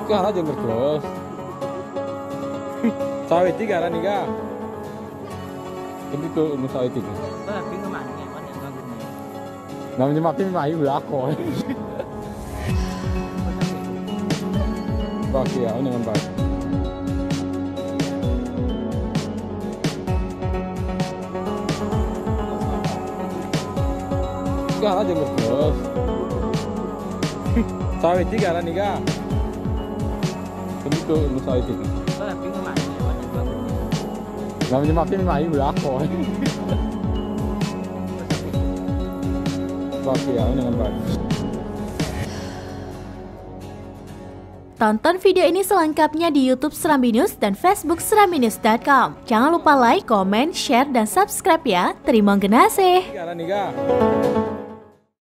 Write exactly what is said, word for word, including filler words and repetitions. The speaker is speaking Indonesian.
Kala aja terus. Sawit tiga kan nih kak. Ini tuh nu sawit tiga. Tapi kemana ya kan yang bagus nih. Namanya makin mayu udah aku. Bagi ya, ini kan bagi. Kala aja terus. Sawit tiga kan nih kak. Ini tuh nu sawit tiga. Tapi kemana ya kan yang bagus nih. Namanya makin mayu udah aku. Bagi ya, ini kan bagi. Tonton video ini selengkapnya di YouTube Serambi News dan Facebook serambi news dot com. Jangan lupa like, komen, share, dan subscribe ya. Terima kasih. Tiga kan nih kak.